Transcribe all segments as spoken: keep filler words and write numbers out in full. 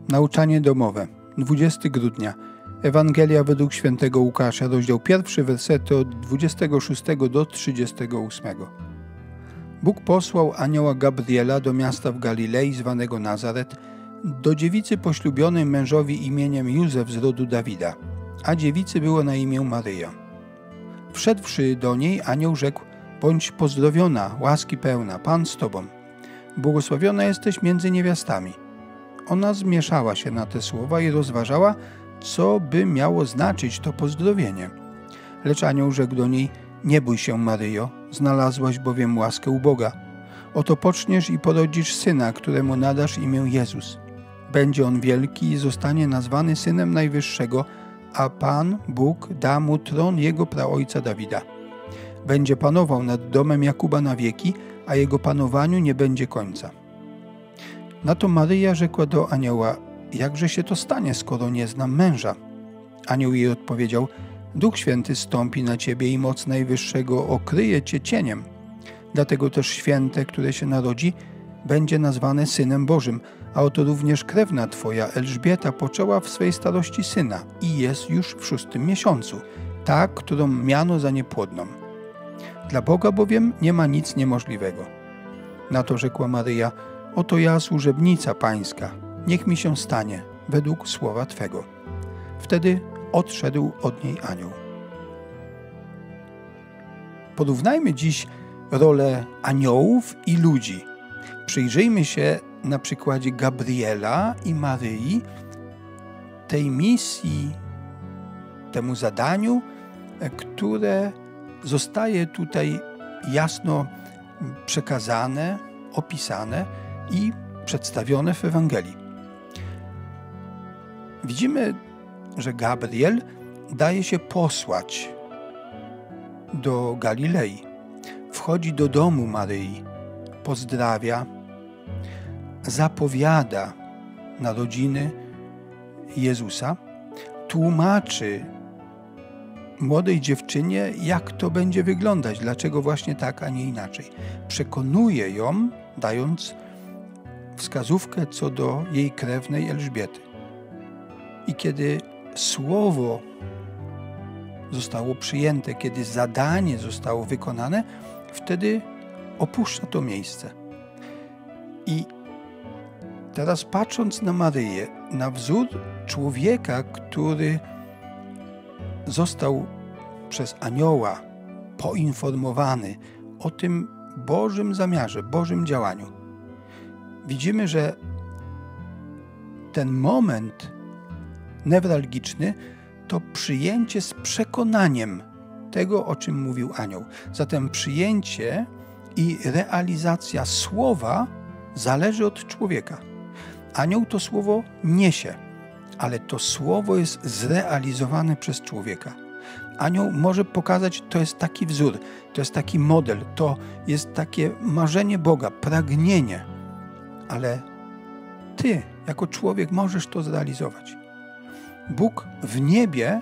Nauczanie domowe. dwudziestego grudnia. Ewangelia według świętego Łukasza, rozdział pierwszy, wersety od dwudziestego szóstego do trzydziestego ósmego. Bóg posłał anioła Gabriela do miasta w Galilei zwanego Nazaret, do dziewicy poślubionej mężowi imieniem Józef z rodu Dawida, a dziewicy było na imię Maryja. Wszedłszy do niej, anioł rzekł: bądź pozdrowiona, łaski pełna, Pan z tobą. Błogosławiona jesteś między niewiastami. Ona zmieszała się na te słowa i rozważała, co by miało znaczyć to pozdrowienie. Lecz anioł rzekł do niej: nie bój się, Maryjo, znalazłaś bowiem łaskę u Boga. Oto poczniesz i porodzisz syna, któremu nadasz imię Jezus. Będzie on wielki i zostanie nazwany Synem Najwyższego, a Pan, Bóg, da mu tron jego praojca Dawida. Będzie panował nad domem Jakuba na wieki, a jego panowaniu nie będzie końca. Na to Maryja rzekła do anioła: jakże się to stanie, skoro nie znam męża? Anioł jej odpowiedział: Duch Święty stąpi na ciebie i moc Najwyższego okryje cię cieniem. Dlatego też święte, które się narodzi, będzie nazwane Synem Bożym, a oto również krewna twoja Elżbieta poczęła w swej starości syna i jest już w szóstym miesiącu, ta, którą miano za niepłodną. Dla Boga bowiem nie ma nic niemożliwego. Na to rzekła Maryja: oto ja, służebnica pańska, niech mi się stanie według słowa twego. Wtedy odszedł od niej anioł. Porównajmy dziś rolę aniołów i ludzi. Przyjrzyjmy się na przykładzie Gabriela i Maryi tej misji, temu zadaniu, które zostaje tutaj jasno przekazane, opisane i przedstawione w Ewangelii. Widzimy, że Gabriel daje się posłać do Galilei. Wchodzi do domu Maryi, pozdrawia, zapowiada narodziny Jezusa, tłumaczy młodej dziewczynie, jak to będzie wyglądać, dlaczego właśnie tak, a nie inaczej. Przekonuje ją, dając wskazówkę co do jej krewnej Elżbiety. I kiedy słowo zostało przyjęte, kiedy zadanie zostało wykonane, wtedy opuszcza to miejsce. I teraz patrząc na Maryję, na wzór człowieka, który został przez anioła poinformowany o tym Bożym zamiarze, Bożym działaniu, widzimy, że ten moment newralgiczny to przyjęcie z przekonaniem tego, o czym mówił anioł. Zatem przyjęcie i realizacja słowa zależy od człowieka. Anioł to słowo niesie, ale to słowo jest zrealizowane przez człowieka. Anioł może pokazać, to jest taki wzór, to jest taki model, to jest takie marzenie Boga, pragnienie, ale ty jako człowiek możesz to zrealizować. Bóg w niebie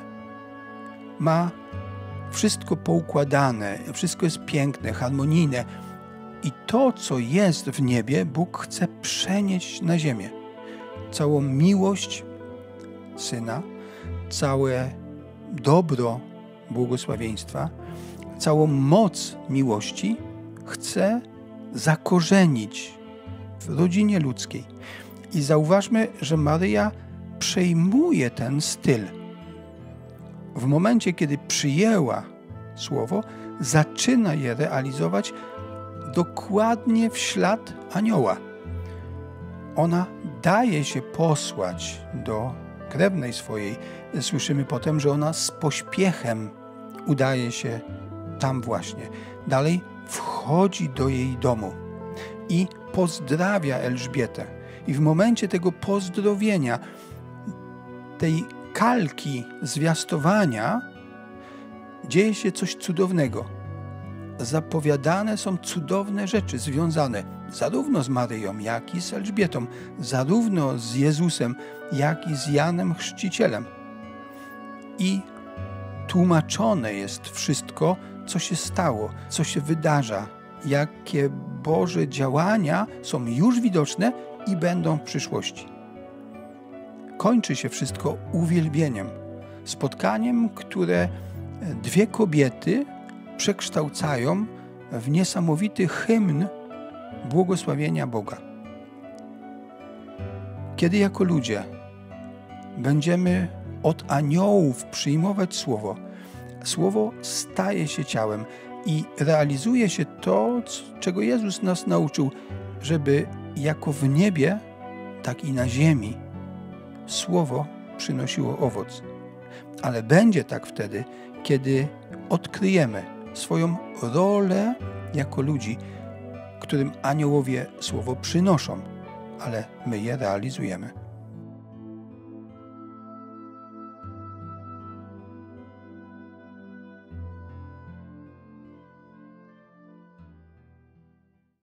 ma wszystko poukładane, wszystko jest piękne, harmonijne i to, co jest w niebie, Bóg chce przenieść na ziemię. Całą miłość Syna, całe dobro błogosławieństwa, całą moc miłości chce zakorzenić w rodzinie ludzkiej. I zauważmy, że Maryja przejmuje ten styl. W momencie, kiedy przyjęła słowo, zaczyna je realizować dokładnie w ślad anioła. Ona daje się posłać do krewnej swojej. Słyszymy potem, że ona z pośpiechem udaje się tam właśnie. Dalej wchodzi do jej domu i pozdrawia Elżbietę. I w momencie tego pozdrowienia, tej kalki zwiastowania, dzieje się coś cudownego. Zapowiadane są cudowne rzeczy związane zarówno z Maryją, jak i z Elżbietą, zarówno z Jezusem, jak i z Janem Chrzcicielem. I tłumaczone jest wszystko, co się stało, co się wydarza, jakie Boże działania są już widoczne i będą w przyszłości. kończy się wszystko uwielbieniem. Spotkaniem, które dwie kobiety przekształcają w niesamowity hymn błogosławienia Boga. Kiedy jako ludzie będziemy od aniołów przyjmować Słowo, Słowo staje się ciałem i realizuje się to, czego Jezus nas nauczył, żeby jako w niebie, tak i na ziemi Słowo przynosiło owoc. Ale będzie tak wtedy, kiedy odkryjemy swoją rolę jako ludzi, którym aniołowie Słowo przynoszą, ale my je realizujemy.